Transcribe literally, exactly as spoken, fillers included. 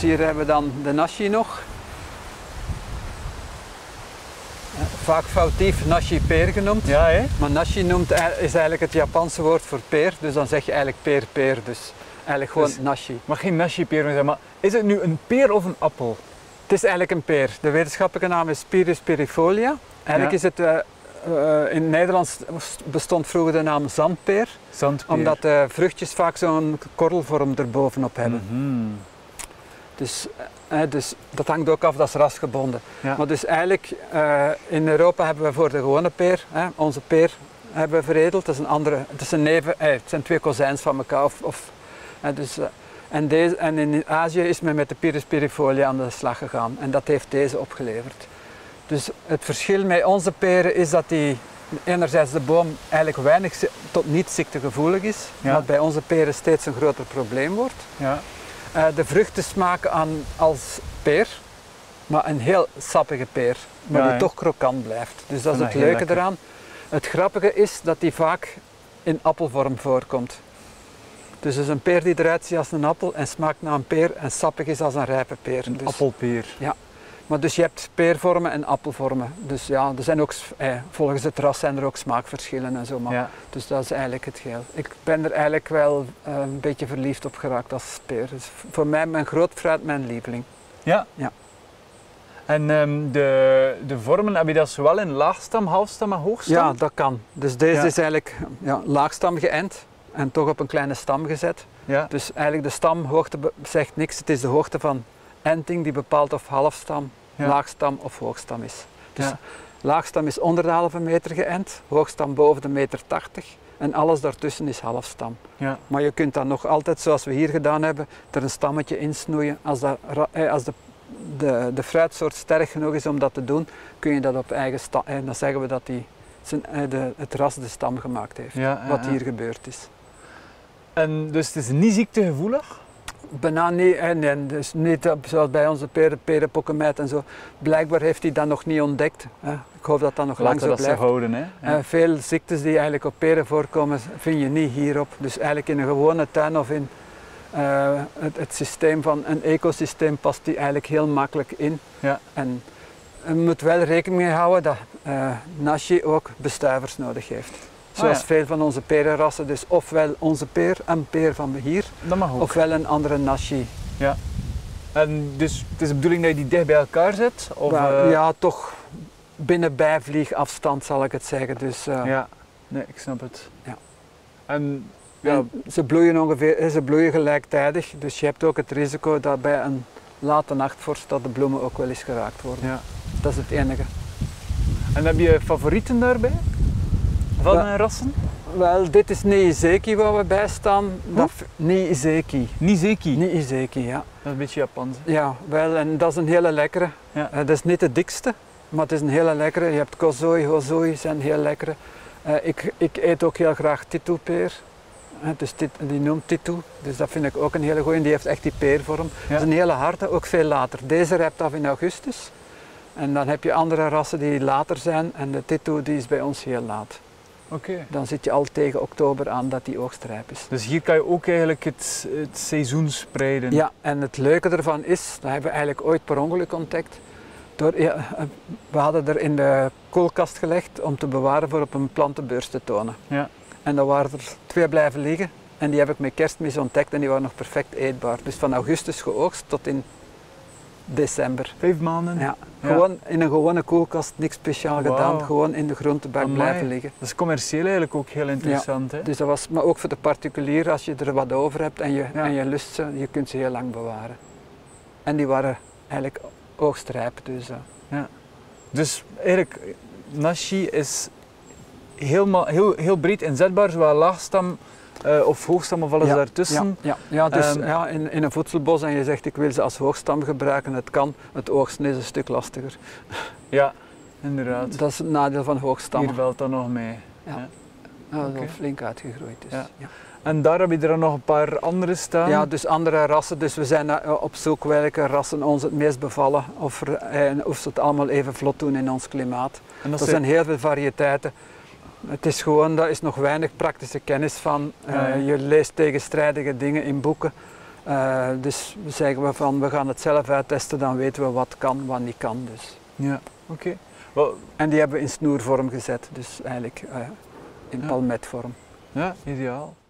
hier hebben we dan de nashi nog. Vaak foutief nashi-peer genoemd. Ja, hè? Maar nashi noemt, is eigenlijk het Japanse woord voor peer. Dus dan zeg je eigenlijk peer-peer. Dus eigenlijk gewoon Dus, nashi. maar geen nashi-peer meer zijn, maar is het nu een peer of een appel? Het is eigenlijk een peer. De wetenschappelijke naam is Pyrus perifolia. Eigenlijk Ja. is het, uh, uh, in het Nederlands bestond vroeger de naam zandpeer. Zandpeer. Omdat de vruchtjes vaak zo'n korrelvorm erbovenop hebben. Mm-hmm. Dus, uh, dus dat hangt ook af, dat is rasgebonden. Ja. Maar dus eigenlijk, uh, in Europa hebben we voor de gewone peer, hè, onze peer hebben we veredeld. Dat is een andere, het, is een neven, eh, het zijn twee kozijns van elkaar. Of, of, uh, dus, uh, en, deze, en in Azië is men met de Pyrus perifolia aan de slag gegaan. En dat heeft deze opgeleverd. Dus het verschil met onze peren is dat die, enerzijds de boom eigenlijk weinig tot niet ziektegevoelig is. Ja. Wat bij onze peren steeds een groter probleem wordt. Ja. Uh, de vruchten smaken aan als peer, maar een heel sappige peer, maar Ja, die ja. toch krokant blijft. Dus dat is Ja, het heel leuke lekker. eraan. Het grappige is dat die vaak in appelvorm voorkomt. Dus het is een peer die eruit ziet als een appel en smaakt naar een peer en sappig is als een rijpe peer. Een Dus, appelpeer. ja. Maar dus je hebt peervormen en appelvormen. Dus ja, er zijn ook, eh, volgens het ras zijn er ook smaakverschillen en zo. Maar Ja. dus dat is eigenlijk het geheel. Ik ben er eigenlijk wel uh, een beetje verliefd op geraakt als peer. Dus voor mij mijn groot fruit mijn lieveling. Ja. Ja. En um, de, de vormen, heb je dat zowel in laagstam, halfstam en hoogstam? Ja, dat kan. Dus deze Ja. is eigenlijk ja, laagstam geënt en toch op een kleine stam gezet. Ja. Dus eigenlijk de stamhoogte be- zegt niks. Het is de hoogte van enting die bepaalt of halfstam, Ja. laagstam of hoogstam is. Dus Ja. laagstam is onder de halve meter geënt, hoogstam boven de meter tachtig en alles daartussen is halfstam. Ja. Maar je kunt dan nog altijd, zoals we hier gedaan hebben, er een stammetje insnoeien. Als, dat, ra- eh, als de, de, de fruitsoort sterk genoeg is om dat te doen, kun je dat op eigen stam. Eh, dan zeggen we dat die, zijn, eh, de, het ras de stam gemaakt heeft. Ja, ja, Wat ja. hier gebeurd is. En dus het is niet ziektegevoelig? Bijna niet, en, en dus niet op- zoals bij onze peren, perenpokkenmijt en zo. Blijkbaar heeft hij dat nog niet ontdekt. Hè. Ik hoop dat dat nog lang Laten zo we dat blijft. zo houden, hè? Ja. Eh, veel ziektes die eigenlijk op peren voorkomen, vind je niet hierop. Dus eigenlijk in een gewone tuin of in eh, het, het systeem van een ecosysteem past die eigenlijk heel makkelijk in. Ja. En je moet wel rekening mee houden dat eh, nashi ook bestuivers nodig heeft. Zoals ja. veel van onze perenrassen, dus ofwel onze peer, een peer van hier, Dat mag ook. ofwel een andere nashi. Ja. En dus het is de bedoeling dat je die dicht bij elkaar zet? Of, Maar, eh, ja, toch binnen bijvliegafstand zal ik het zeggen. Dus, eh, ja. Nee, ik snap het. Ja. En ja, en ze bloeien ongeveer, eh, ze bloeien gelijktijdig, dus je hebt ook het risico dat bij een late nachtvorst dat de bloemen ook wel eens geraakt worden. ja. Dat is het enige. En heb je favorieten daarbij? Van Ja. eh, rassen? Wel, dit is Niizeki waar we bij staan. Dat v- Niizeki. Nizeki. Niizeki, ja. Dat is een beetje Japans. hè? Ja, wel, en dat is een hele lekkere. Ja. Eh, dat is niet de dikste, maar het is een hele lekkere. Je hebt kozoi, hozoi, zijn heel lekkere. Eh, ik, ik eet ook heel graag titoepeer. Eh, dus dit, die noemt titu, dus dat vind ik ook een hele goeie. Die heeft echt die peervorm. Ja. Dat is een hele harde, ook veel later. Deze rijpt af in augustus. En dan heb je andere rassen die later zijn en de titu die is bij ons heel laat. Oké. Dan zit je al tegen oktober aan dat die oogstrijp is. Dus hier kan je ook eigenlijk het, het seizoen spreiden. Ja, en het leuke ervan is, dat hebben we eigenlijk ooit per ongeluk ontdekt. Door, ja, we hadden er in de koelkast gelegd om te bewaren voor op een plantenbeurs te tonen. Ja. En dan waren er twee blijven liggen en die heb ik met kerstmis ontdekt en die waren nog perfect eetbaar. Dus van augustus geoogst tot in december. Vijf maanden? Ja, Ja. gewoon in een gewone koelkast, niks speciaal Wauw. gedaan, gewoon in de groentebak Amai. blijven liggen. Dat is commercieel eigenlijk ook heel interessant. Hè? Dus dat was, maar ook voor de particulier, als je er wat over hebt en je, Ja. en je lust ze, je kunt ze heel lang bewaren. En die waren eigenlijk oogstrijp. Dus, uh, Dus eigenlijk, nashi is helemaal, heel, heel breed inzetbaar, zowel laagstam uh, of hoogstam of alles ja, daartussen. Ja, ja. ja dus Ehm, ja, in, in een voedselbos en je zegt ik wil ze als hoogstam gebruiken, het kan. Het oogsten is een stuk lastiger. Ja, inderdaad. Dat is het nadeel van hoogstammen. Hier valt dat nog mee. Ja. Ja. Ja, dat is Oké. al flink uitgegroeid. Dus, Ja. ja. En daar heb je er nog een paar andere staan. Ja, dus andere rassen. Dus we zijn uh, op zoek welke rassen ons het meest bevallen. Of, er, eh, of ze het allemaal even vlot doen in ons klimaat. en dat Er zijn heel veel variëteiten. Het is gewoon, daar is nog weinig praktische kennis van. Uh, Ja, ja. Je leest tegenstrijdige dingen in boeken. Uh, dus zeggen we van we gaan het zelf uittesten, dan weten we wat kan, wat niet kan. Dus. Ja, oké. Okay. En die hebben we in snoervorm gezet, dus eigenlijk uh, in ja. palmetvorm. Ja, ideaal.